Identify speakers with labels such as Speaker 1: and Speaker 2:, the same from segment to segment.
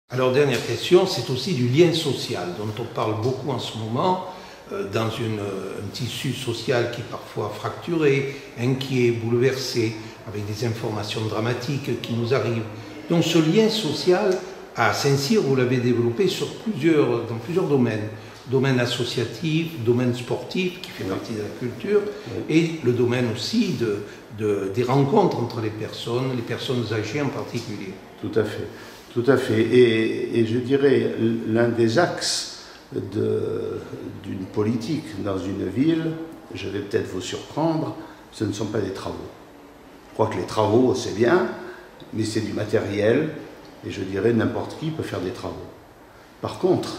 Speaker 1: Alors, dernière question, c'est aussi du lien social dont on parle beaucoup en ce moment, dans un tissu social qui est parfois fracturé, inquiet, bouleversé, avec des informations dramatiques qui nous arrivent. Donc ce lien social à Saint-Cyr, vous l'avez développé dans plusieurs domaines. Domaine associatif, domaine sportif qui fait partie de la culture, et le domaine aussi des rencontres entre les personnes âgées en particulier.
Speaker 2: Tout à fait. Tout à fait. Et je dirais, l'un des axes d'une politique dans une ville, je vais peut-être vous surprendre, ce ne sont pas des travaux. Je crois que les travaux, c'est bien, mais c'est du matériel, et je dirais n'importe qui peut faire des travaux. Par contre,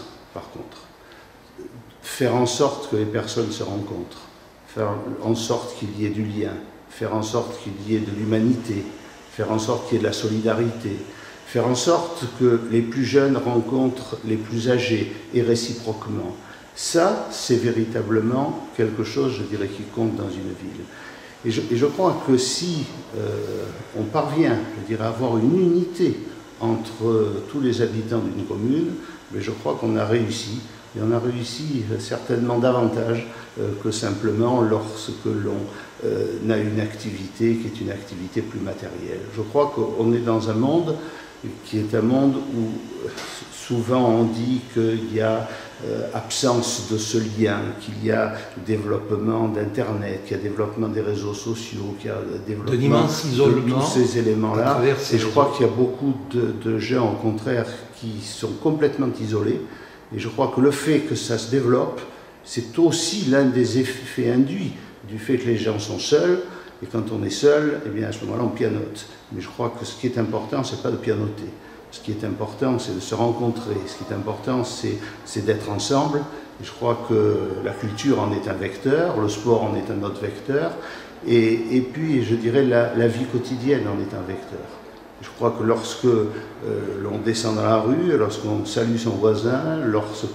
Speaker 2: faire en sorte que les personnes se rencontrent, faire en sorte qu'il y ait du lien, faire en sorte qu'il y ait de l'humanité, faire en sorte qu'il y ait de la solidarité, faire en sorte que les plus jeunes rencontrent les plus âgés et réciproquement. Ça, c'est véritablement quelque chose, je dirais, qui compte dans une ville. Et je crois que si on parvient, je dirais, à avoir une unité entre tous les habitants d'une commune, mais je crois qu'on a réussi. Et on a réussi certainement davantage que simplement lorsque l'on a une activité qui est une activité plus matérielle. Je crois qu'on est dans un monde qui est un monde où souvent on dit qu'il y a absence de ce lien, qu'il y a développement d'Internet, qu'il y a développement des réseaux sociaux, qu'il y a développement de tous ces éléments-là. Et je crois qu'il y a beaucoup de gens, au contraire, qui sont complètement isolés. Et je crois que le fait que ça se développe, c'est aussi l'un des effets induits du fait que les gens sont seuls. Et quand on est seul, eh bien à ce moment-là, on pianote. Mais je crois que ce qui est important, c'est pas de pianoter. Ce qui est important, c'est de se rencontrer. Ce qui est important, c'est d'être ensemble. Et je crois que la culture en est un vecteur, le sport en est un autre vecteur. Et puis, je dirais, la vie quotidienne en est un vecteur. Je crois que lorsque l'on descend dans la rue, lorsqu'on salue son voisin, lorsque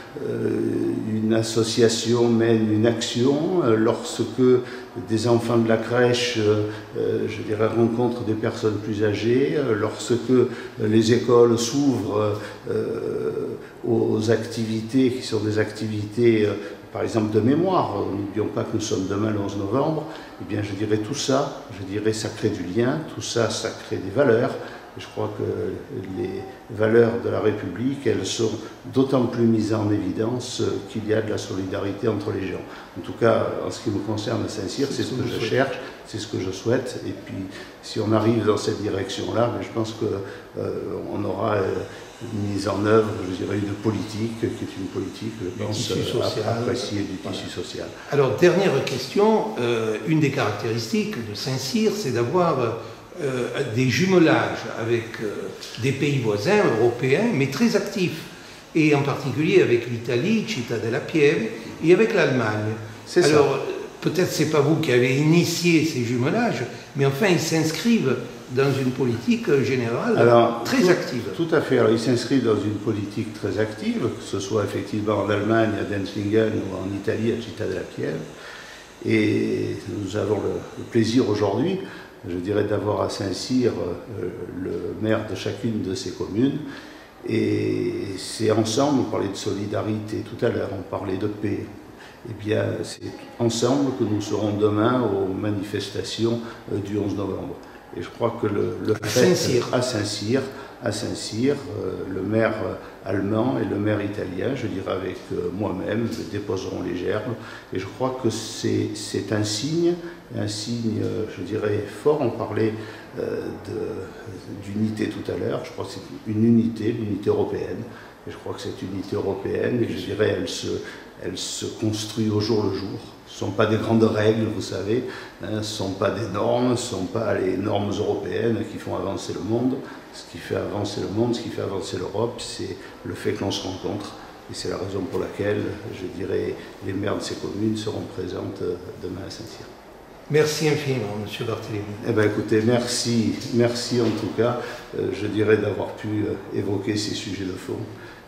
Speaker 2: une association mène une action, lorsque des enfants de la crèche, je dirais, rencontrent des personnes plus âgées, lorsque les écoles s'ouvrent aux activités qui sont des activités par exemple de mémoire, n'oublions pas que nous sommes demain le 11 novembre, eh bien je dirais tout ça, ça crée du lien, tout ça, ça crée des valeurs. Et je crois que les valeurs de la République, elles sont d'autant plus mises en évidence qu'il y a de la solidarité entre les gens. En tout cas, en ce qui me concerne à Saint-Cyr, c'est ce que je cherche, c'est ce que je souhaite. Et puis, si on arrive dans cette direction-là, je pense qu'on aura mise en œuvre, je dirais, une politique qui est une politique, je pense, appréciée du tissu social.
Speaker 1: Alors, dernière question, une des caractéristiques de Saint-Cyr, c'est d'avoir des jumelages avec des pays voisins européens, mais très actifs, et en particulier avec l'Italie, Città della Pieve, et avec l'Allemagne. Alors, peut-être c'est pas vous qui avez initié ces jumelages, mais enfin, ils s'inscrivent dans une politique générale très active.
Speaker 2: Tout à fait. Alors, ils s'inscrivent dans une politique très active, que ce soit effectivement en Allemagne, à Denzlingen, ou en Italie, à Città della Pieve. Et nous avons le plaisir aujourd'hui, je dirais, d'avoir à Saint-Cyr le maire de chacune de ces communes. Et c'est ensemble, on parlait de solidarité tout à l'heure, on parlait de paix. Eh bien, c'est ensemble que nous serons demain aux manifestations du 11 novembre. Et je crois que à Saint-Cyr, le maire allemand et le maire italien, je dirais avec moi-même, déposeront les gerbes. Et je crois que c'est un signe, je dirais, fort. On parlait d'unité tout à l'heure. Je crois que c'est l'unité européenne. Et je crois que cette unité européenne, je dirais, elle se construit au jour le jour. Ce ne sont pas des grandes règles, vous savez, ce ne sont pas des normes, ce ne sont pas les normes européennes qui font avancer le monde. Ce qui fait avancer le monde, ce qui fait avancer l'Europe, c'est le fait que l'on se rencontre. Et c'est la raison pour laquelle, je dirais, les maires de ces communes seront présentes demain à Saint-Cyr.
Speaker 1: Merci infiniment, M. Barthélémy.
Speaker 2: Eh bien, écoutez, merci en tout cas, je dirais, d'avoir pu évoquer ces sujets de fond.